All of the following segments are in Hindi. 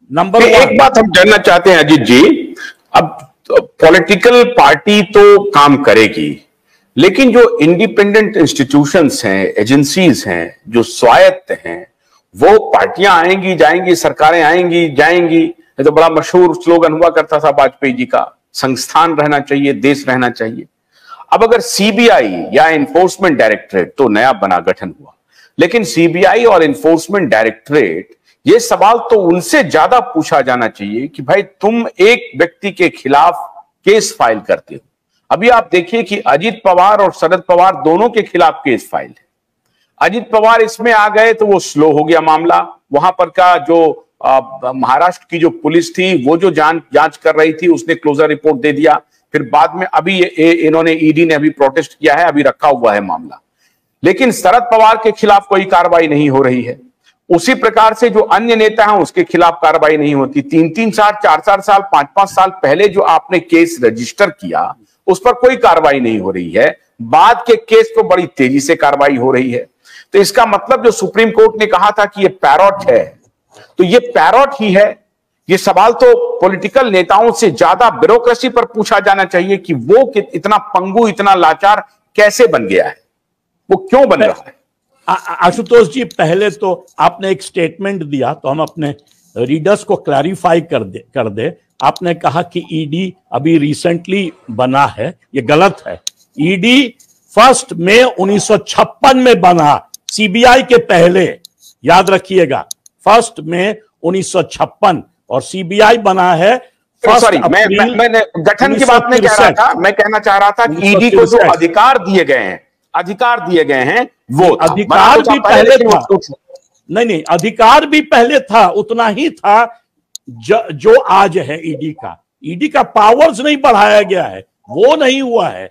नंबर एक बात हम जानना चाहते हैं अजीत जी, अब पॉलिटिकल पार्टी तो काम करेगी, लेकिन जो इंडिपेंडेंट इंस्टीट्यूशंस हैं, एजेंसीज हैं, जो स्वायत्त हैं, वो पार्टियां आएंगी जाएंगी, सरकारें आएंगी जाएंगी। ये तो बड़ा मशहूर स्लोगन हुआ करता था वाजपेयी जी का, संस्थान रहना चाहिए, देश रहना चाहिए। अब अगर सीबीआई या इन्फोर्समेंट डायरेक्टरेट तो नया बना गठन हुआ, लेकिन सीबीआई और इन्फोर्समेंट डायरेक्टरेट, ये सवाल तो उनसे ज्यादा पूछा जाना चाहिए कि भाई तुम एक व्यक्ति के खिलाफ केस फाइल करते हो। अभी आप देखिए कि अजीत पवार और शरद पवार दोनों के खिलाफ केस फाइल है। अजीत पवार इसमें आ गए तो वो स्लो हो गया मामला। वहां पर का जो महाराष्ट्र की जो पुलिस थी वो जो जांच कर रही थी, उसने क्लोजर रिपोर्ट दे दिया। फिर बाद में अभी इन्होंने ईडी ने अभी प्रोटेस्ट किया है, अभी रखा हुआ है मामला। लेकिन शरद पवार के खिलाफ कोई कार्रवाई नहीं हो रही है। उसी प्रकार से जो अन्य नेता हैं उसके खिलाफ कार्रवाई नहीं होती। 3-3 साल, 4-4 साल, 5-5 साल पहले जो आपने केस रजिस्टर किया उस पर कोई कार्रवाई नहीं हो रही है। बाद के केस तो बड़ी तेजी से कार्रवाई हो रही है। तो इसका मतलब जो सुप्रीम कोर्ट ने कहा था कि ये पैरोट है, तो ये पैरोट ही है। ये सवाल तो पॉलिटिकल नेताओं से ज्यादा ब्यूरोक्रेसी पर पूछा जाना चाहिए कि वो इतना पंगु, इतना लाचार कैसे बन गया है, वो क्यों बन रहा है। आशुतोष जी, पहले तो आपने एक स्टेटमेंट दिया तो हम अपने रीडर्स को क्लैरिफाई कर दे। आपने कहा कि ईडी अभी रिसेंटली बना है, ये गलत है। ईडी 1 मई 1956 में बना, सीबीआई के पहले, याद रखिएगा 1 मई 1956, और सीबीआई बना है मैंने गठन की बात नहीं कह रहा था, मैं कहना चाह रहा था कि ईडी को जो अधिकार दिए गए हैं वो अधिकार भी पहले था। नहीं, अधिकार भी पहले था, उतना ही था जो आज है ईडी का। ईडी का पावर्स नहीं बढ़ाया गया है, वो नहीं हुआ है।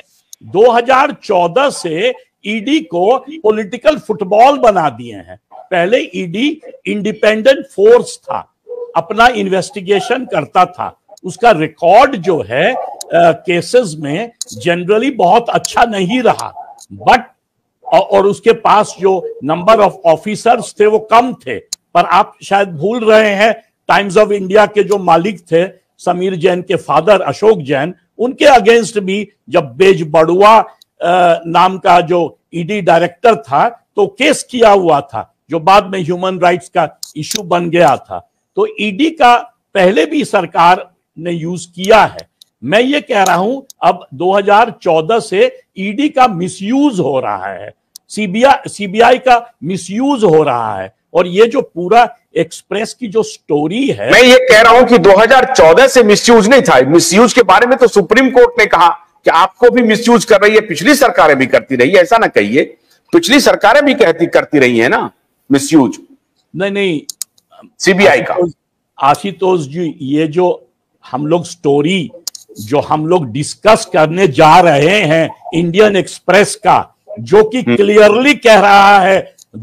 2014 से ईडी को पॉलिटिकल फुटबॉल बना दिए हैं। पहले ईडी इंडिपेंडेंट फोर्स था, अपना इन्वेस्टिगेशन करता था। उसका रिकॉर्ड जो है केसेस में जनरली बहुत अच्छा नहीं रहा, बट और उसके पास जो नंबर ऑफ ऑफिसर्स थे वो कम थे। पर आप शायद भूल रहे हैं, टाइम्स ऑफ इंडिया के जो मालिक थे समीर जैन के फादर अशोक जैन, उनके अगेंस्ट भी जब बेज बड़ुआ नाम का जो ईडी डायरेक्टर था तो केस किया हुआ था, जो बाद में ह्यूमन राइट्स का इशू बन गया था। तो ईडी का पहले भी सरकार ने यूज किया है। मैं ये कह रहा हूं अब 2014 से ईडी का मिसयूज हो रहा है, सीबीआई का मिसयूज हो रहा है। और ये जो पूरा एक्सप्रेस की जो स्टोरी है, मैं ये कह रहा हूं कि 2014 से मिसयूज नहीं था। मिसयूज के बारे में तो सुप्रीम कोर्ट ने कहा कि आपको भी मिसयूज कर रही है, पिछली सरकारें भी करती रही है, ऐसा ना कहिए, पिछली सरकारें भी करती रही है ना मिसयूज। नहीं, सीबीआई का। आशुतोष जी, ये जो हम लोग स्टोरी जो हम लोग डिस्कस करने जा रहे हैं इंडियन एक्सप्रेस का, जो कि क्लियरली कह रहा है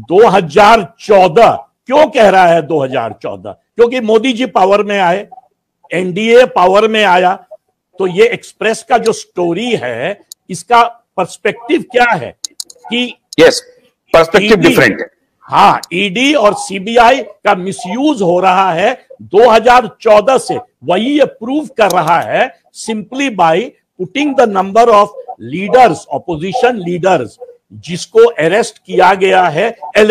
2014। क्यों कह रहा है 2014? क्योंकि मोदी जी पावर में आए, एनडीए पावर में आया। तो ये एक्सप्रेस का जो स्टोरी है, इसका पर्सपेक्टिव क्या है कि यस, पर्सपेक्टिव डिफरेंट है। हाँ, ईडी और सीबीआई का मिसयूज हो रहा है 2014 से। वही ये प्रूव कर रहा है simply by putting the number of leaders, opposition leaders, जिसको अरेस्ट किया गया है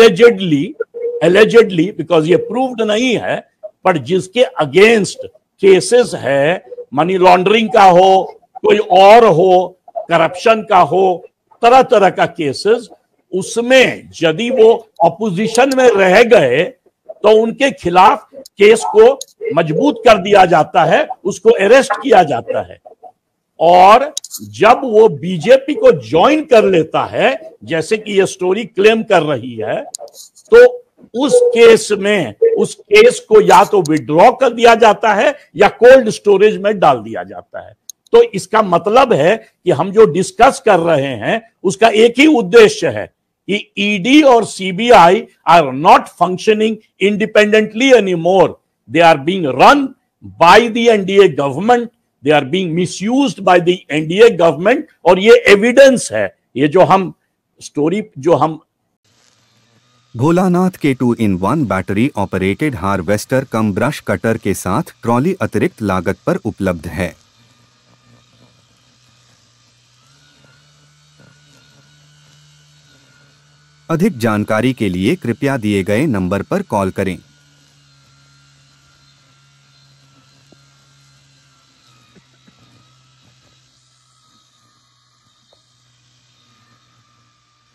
एलिजेडली, बिकॉज ये प्रूव्ड नहीं है, पर जिसके अगेंस्ट केसेस है, मनी लॉन्ड्रिंग का हो, कोई और हो, करप्शन का हो, तरह तरह का केसेस, उसमें यदि वो ऑपोजिशन में रह गए तो उनके खिलाफ केस को मजबूत कर दिया जाता है, उसको अरेस्ट किया जाता है। और जब वो बीजेपी को ज्वाइन कर लेता है, जैसे कि ये स्टोरी क्लेम कर रही है, तो उस केस में उस केस को या तो विड्रॉ कर दिया जाता है या कोल्ड स्टोरेज में डाल दिया जाता है। तो इसका मतलब है कि हम जो डिस्कस कर रहे हैं उसका एक ही उद्देश्य है कि ईडी और CBI are not functioning independently anymore. They are being run by the NDA government, they are being misused by the NDA government. और ये एविडेंस है, ये जो हम स्टोरी जो हम भोलानाथ के 2-in-1 battery operated harvester cum brush cutter के साथ ट्रॉली अतिरिक्त लागत पर उपलब्ध है। अधिक जानकारी के लिए कृपया दिए गए नंबर पर कॉल करें।